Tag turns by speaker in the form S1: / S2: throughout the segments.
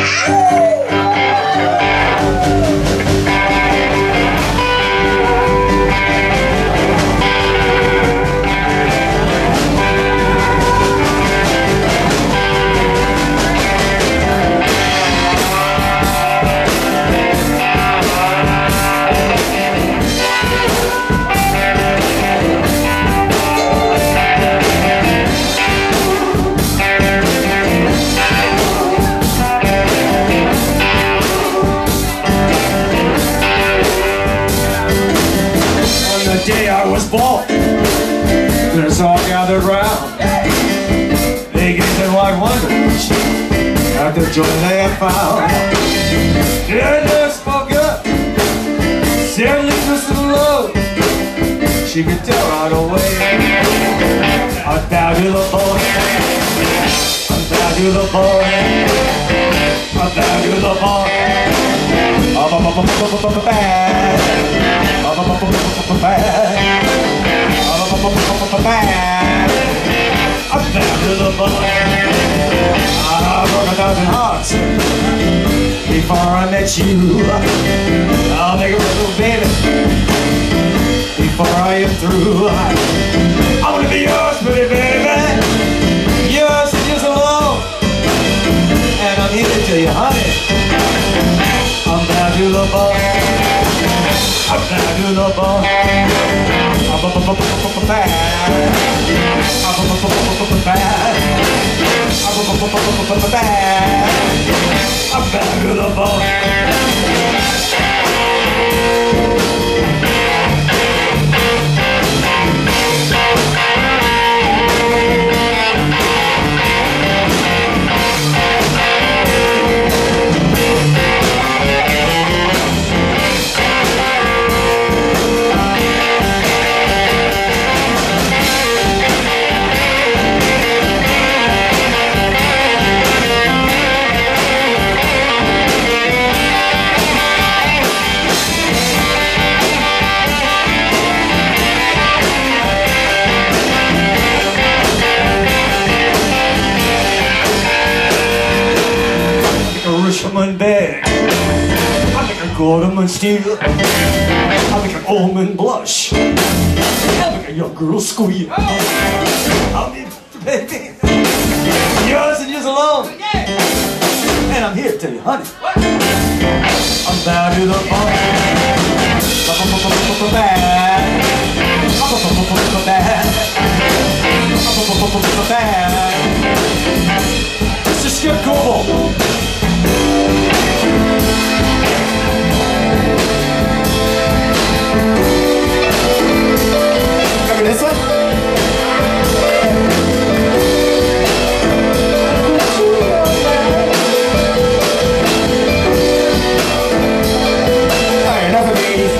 S1: Day I was born, there's all gathered round. They gazed in wide wonders at the joy they had found. Their nurse spoke up, said, "Listen to love." She could tell right away. I bow to the boy, I bow to the boy, I bow to the boy. I'm down to the boy. I broke 1,000 hearts before I met you. I'll make a little baby before I am through. I wanna be yours, pretty baby, yours and yours alone. And I'm here to tell you, honey, I'm down to the boy. I'm down to the boy. I'm down to the boy. Richmond bag, I make a Gorderman steal, I make an old man blush, I make a young girl squeal. I'll be baby, yours and yours alone. And I'm here to tell you, honey, I'm down to the bone. This is Skip Cool. This one? Alright, enough of these.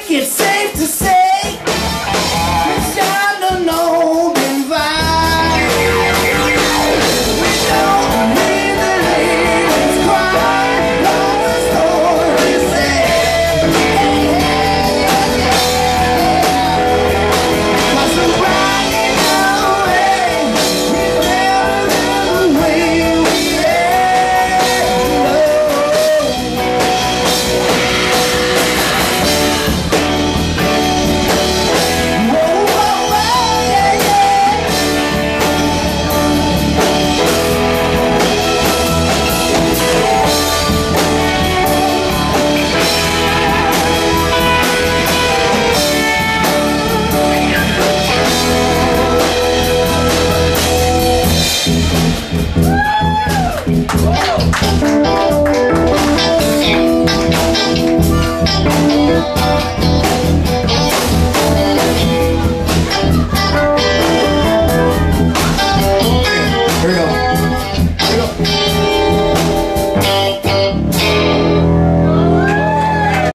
S2: get sick.